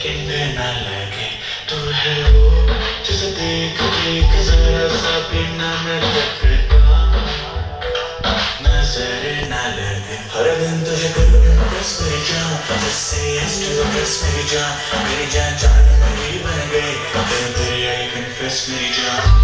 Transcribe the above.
Second ना लगे, तू है वो जिसे देख देख जरा सा भी ना मैं टकरा, नजर ना लगे। हर दिन तुझे करूँ impress मेरी जान, just say yes to the best मेरी जान, मेरी जान जान मेरी बन गई, तेरी आई confess मेरी जान।